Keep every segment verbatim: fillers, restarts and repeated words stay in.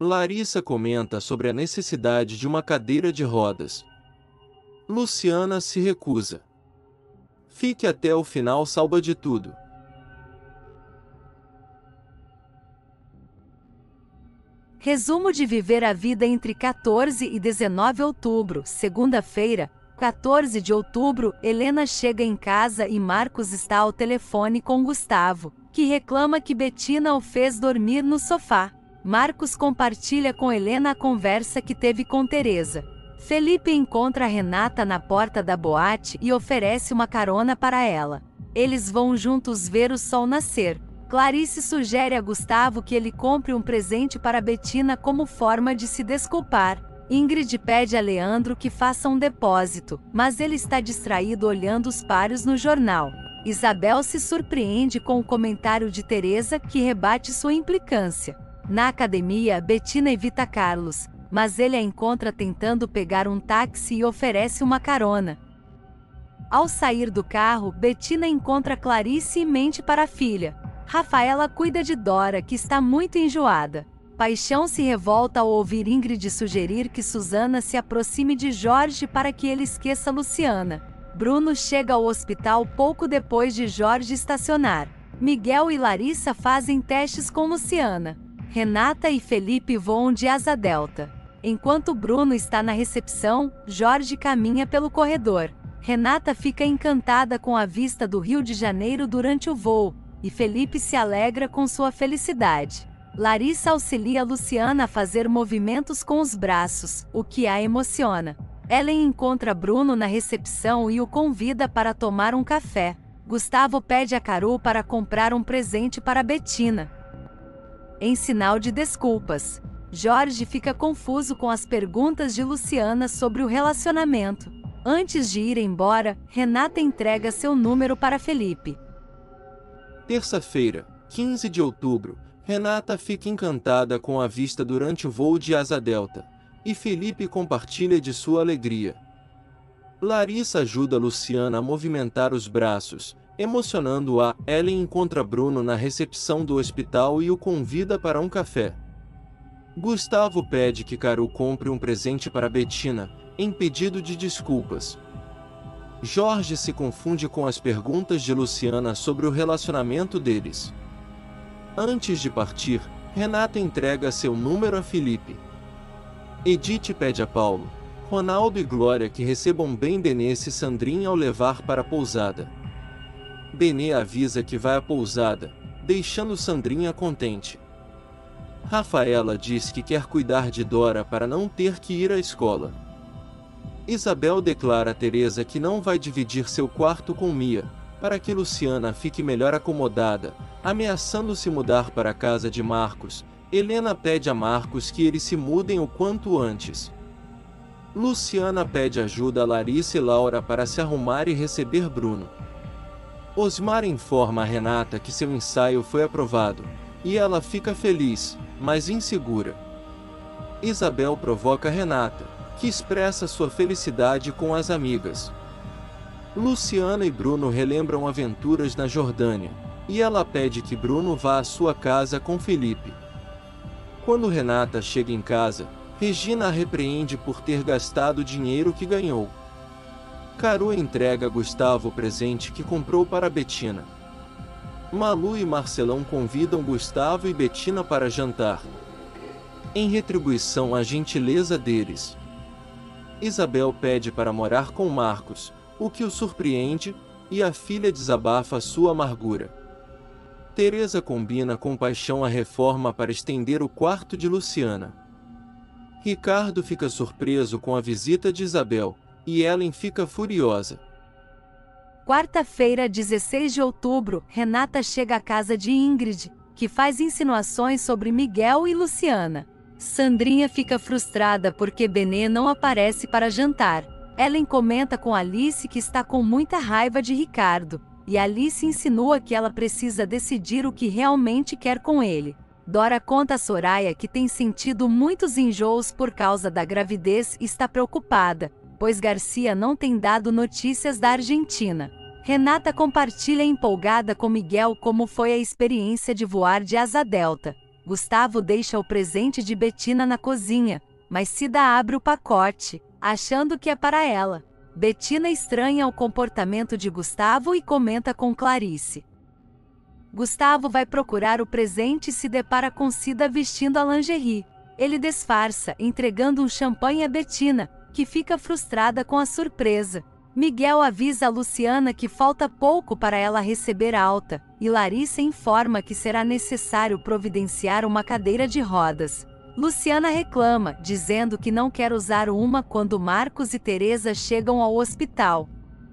Larissa comenta sobre a necessidade de uma cadeira de rodas. Luciana se recusa. Fique até o final, salva de tudo. Resumo de Viver a Vida entre quatorze e dezenove de outubro, segunda-feira, quatorze de outubro, Helena chega em casa e Marcos está ao telefone com Gustavo, que reclama que Bettina o fez dormir no sofá. Marcos compartilha com Helena a conversa que teve com Teresa. Felipe encontra Renata na porta da boate e oferece uma carona para ela. Eles vão juntos ver o sol nascer. Clarice sugere a Gustavo que ele compre um presente para Bettina como forma de se desculpar. Ingrid pede a Leandro que faça um depósito, mas ele está distraído olhando os páreos no jornal. Isabel se surpreende com o comentário de Teresa, que rebate sua implicância. Na academia, Bettina evita Carlos, mas ele a encontra tentando pegar um táxi e oferece uma carona. Ao sair do carro, Bettina encontra Clarice e mente para a filha. Rafaela cuida de Dora, que está muito enjoada. Paixão se revolta ao ouvir Ingrid sugerir que Susana se aproxime de Jorge para que ele esqueça Luciana. Bruno chega ao hospital pouco depois de Jorge estacionar. Miguel e Larissa fazem testes com Luciana. Renata e Felipe voam de asa delta. Enquanto Bruno está na recepção, Jorge caminha pelo corredor. Renata fica encantada com a vista do Rio de Janeiro durante o voo, e Felipe se alegra com sua felicidade. Larissa auxilia Luciana a fazer movimentos com os braços, o que a emociona. Ellen encontra Bruno na recepção e o convida para tomar um café. Gustavo pede a Carol para comprar um presente para Bettina. Em sinal de desculpas, Jorge fica confuso com as perguntas de Luciana sobre o relacionamento. Antes de ir embora, Renata entrega seu número para Felipe. Terça-feira, quinze de outubro, Renata fica encantada com a vista durante o voo de asa delta, e Felipe compartilha de sua alegria. Larissa ajuda Luciana a movimentar os braços, emocionando-a. Ellen encontra Bruno na recepção do hospital e o convida para um café. Gustavo pede que Carol compre um presente para Bettina, em pedido de desculpas. Jorge se confunde com as perguntas de Luciana sobre o relacionamento deles. Antes de partir, Renata entrega seu número a Felipe. Edith pede a Paulo, Ronaldo e Glória que recebam bem Denise e Sandrinha ao levar para a pousada. Benê avisa que vai à pousada, deixando Sandrinha contente. Rafaela diz que quer cuidar de Dora para não ter que ir à escola. Isabel declara a Teresa que não vai dividir seu quarto com Mia, para que Luciana fique melhor acomodada, ameaçando se mudar para a casa de Marcos. Helena pede a Marcos que eles se mudem o quanto antes. Luciana pede ajuda a Larissa e Laura para se arrumar e receber Bruno. Osmar informa a Renata que seu ensaio foi aprovado, e ela fica feliz, mas insegura. Isabel provoca Renata, que expressa sua felicidade com as amigas. Luciana e Bruno relembram aventuras na Jordânia, e ela pede que Bruno vá à sua casa com Felipe. Quando Renata chega em casa, Regina a repreende por ter gastado o dinheiro que ganhou. Carol entrega a Gustavo o presente que comprou para Bettina. Malu e Marcelão convidam Gustavo e Bettina para jantar, em retribuição à gentileza deles. Isabel pede para morar com Marcos, o que o surpreende, e a filha desabafa sua amargura. Teresa combina com Paixão a reforma para estender o quarto de Luciana. Ricardo fica surpreso com a visita de Isabel, e Ellen fica furiosa. Quarta-feira, dezesseis de outubro, Renata chega à casa de Ingrid, que faz insinuações sobre Miguel e Luciana. Sandrinha fica frustrada porque Benê não aparece para jantar. Ellen comenta com Alice que está com muita raiva de Ricardo, e Alice insinua que ela precisa decidir o que realmente quer com ele. Dora conta a Soraya que tem sentido muitos enjoos por causa da gravidez e está preocupada, pois Garcia não tem dado notícias da Argentina. Renata compartilha empolgada com Miguel como foi a experiência de voar de asa delta. Gustavo deixa o presente de Bettina na cozinha, mas Cida abre o pacote, achando que é para ela. Bettina estranha o comportamento de Gustavo e comenta com Clarice. Gustavo vai procurar o presente e se depara com Cida vestindo a lingerie. Ele disfarça, entregando um champanhe a Bettina, que fica frustrada com a surpresa. Miguel avisa a Luciana que falta pouco para ela receber alta, e Larissa informa que será necessário providenciar uma cadeira de rodas. Luciana reclama, dizendo que não quer usar uma quando Marcos e Teresa chegam ao hospital.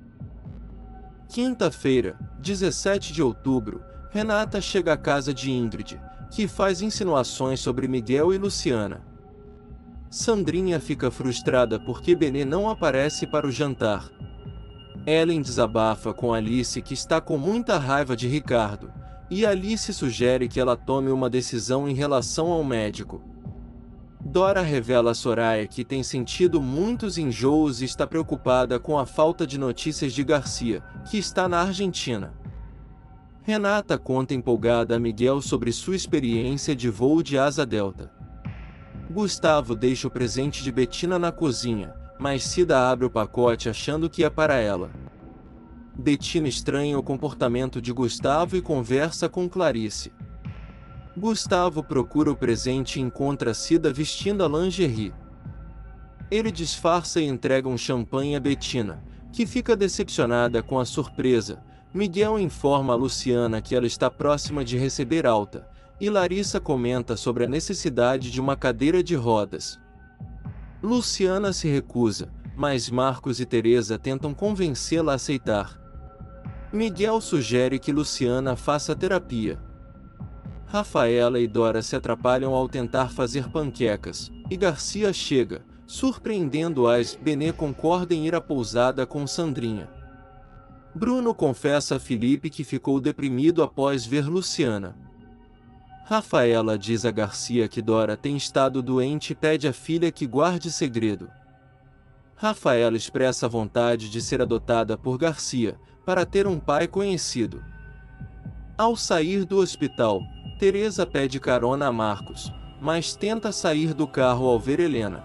Quinta-feira, dezessete de outubro, Renata chega à casa de Ingrid, que faz insinuações sobre Miguel e Luciana. Sandrinha fica frustrada porque Benê não aparece para o jantar. Ellen desabafa com Alice que está com muita raiva de Ricardo, e Alice sugere que ela tome uma decisão em relação ao médico. Dora revela a Soraya que tem sentido muitos enjoos e está preocupada com a falta de notícias de Garcia, que está na Argentina. Renata conta empolgada a Miguel sobre sua experiência de voo de asa delta. Gustavo deixa o presente de Bettina na cozinha, mas Cida abre o pacote achando que é para ela. Bettina estranha o comportamento de Gustavo e conversa com Clarice. Gustavo procura o presente e encontra Cida vestindo a lingerie. Ele disfarça e entrega um champanhe a Bettina, que fica decepcionada com a surpresa. Miguel informa a Luciana que ela está próxima de receber alta, e Larissa comenta sobre a necessidade de uma cadeira de rodas. Luciana se recusa, mas Marcos e Teresa tentam convencê-la a aceitar. Miguel sugere que Luciana faça terapia. Rafaela e Dora se atrapalham ao tentar fazer panquecas, e Garcia chega, surpreendendo-as. Benê concorda em ir à pousada com Sandrinha. Bruno confessa a Felipe que ficou deprimido após ver Luciana. Rafaela diz a Garcia que Dora tem estado doente e pede à filha que guarde segredo. Rafaela expressa a vontade de ser adotada por Garcia, para ter um pai conhecido. Ao sair do hospital, Teresa pede carona a Marcos, mas tenta sair do carro ao ver Helena.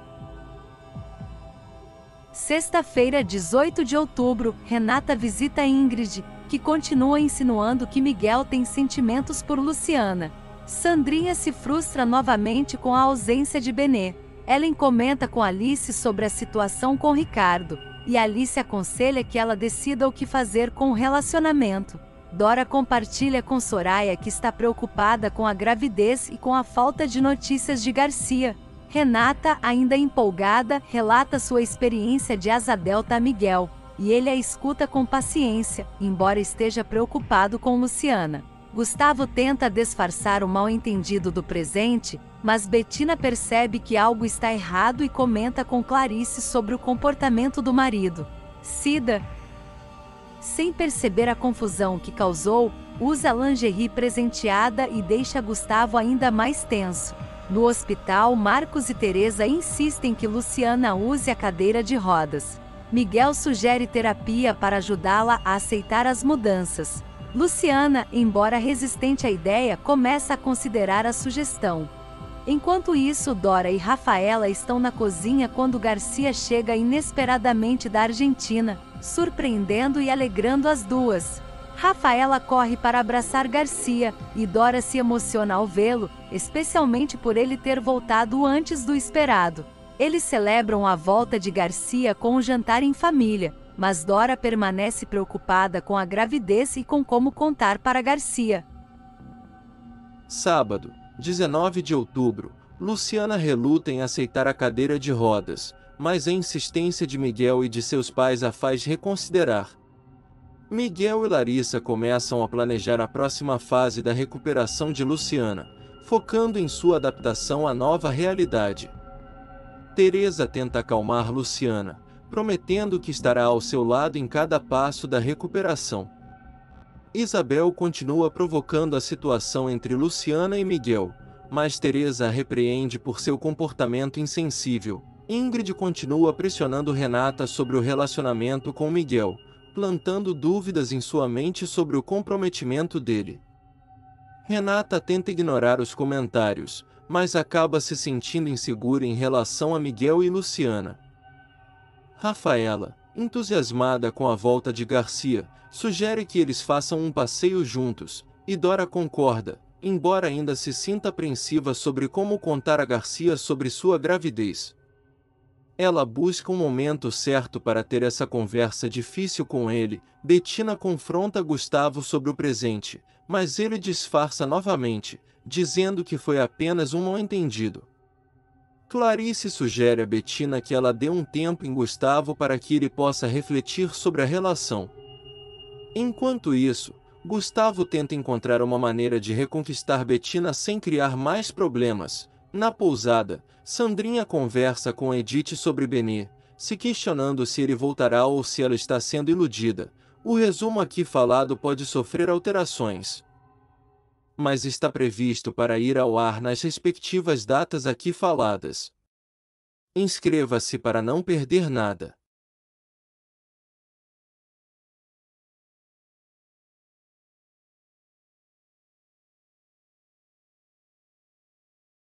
Sexta-feira, dezoito de outubro, Renata visita Ingrid, que continua insinuando que Miguel tem sentimentos por Luciana. Sandrinha se frustra novamente com a ausência de Benê. Ellen comenta com Alice sobre a situação com Ricardo, e Alice aconselha que ela decida o que fazer com o relacionamento. Dora compartilha com Soraya que está preocupada com a gravidez e com a falta de notícias de Garcia. Renata, ainda empolgada, relata sua experiência de asa delta a Miguel, e ele a escuta com paciência, embora esteja preocupado com Luciana. Gustavo tenta disfarçar o mal-entendido do presente, mas Bettina percebe que algo está errado e comenta com Clarice sobre o comportamento do marido. Cida, sem perceber a confusão que causou, usa a lingerie presenteada e deixa Gustavo ainda mais tenso. No hospital, Marcos e Teresa insistem que Luciana use a cadeira de rodas. Miguel sugere terapia para ajudá-la a aceitar as mudanças. Luciana, embora resistente à ideia, começa a considerar a sugestão. Enquanto isso, Dora e Rafaela estão na cozinha quando Garcia chega inesperadamente da Argentina, surpreendendo e alegrando as duas. Rafaela corre para abraçar Garcia, e Dora se emociona ao vê-lo, especialmente por ele ter voltado antes do esperado. Eles celebram a volta de Garcia com um jantar em família, mas Dora permanece preocupada com a gravidez e com como contar para Garcia. Sábado, dezenove de outubro, Luciana reluta em aceitar a cadeira de rodas, mas a insistência de Miguel e de seus pais a faz reconsiderar. Miguel e Larissa começam a planejar a próxima fase da recuperação de Luciana, focando em sua adaptação à nova realidade. Teresa tenta acalmar Luciana, prometendo que estará ao seu lado em cada passo da recuperação. Isabel continua provocando a situação entre Luciana e Miguel, mas Teresa a repreende por seu comportamento insensível. Ingrid continua pressionando Renata sobre o relacionamento com Miguel, plantando dúvidas em sua mente sobre o comprometimento dele. Renata tenta ignorar os comentários, mas acaba se sentindo insegura em relação a Miguel e Luciana. Rafaela, entusiasmada com a volta de Garcia, sugere que eles façam um passeio juntos, e Dora concorda, embora ainda se sinta apreensiva sobre como contar a Garcia sobre sua gravidez. Ela busca um momento certo para ter essa conversa difícil com ele. Bettina confronta Gustavo sobre o presente, mas ele disfarça novamente, dizendo que foi apenas um mal-entendido. Clarice sugere a Bettina que ela dê um tempo em Gustavo para que ele possa refletir sobre a relação. Enquanto isso, Gustavo tenta encontrar uma maneira de reconquistar Bettina sem criar mais problemas. Na pousada, Sandrinha conversa com Edith sobre Benê, se questionando se ele voltará ou se ela está sendo iludida. O resumo aqui falado pode sofrer alterações, mas está previsto para ir ao ar nas respectivas datas aqui faladas. Inscreva-se para não perder nada.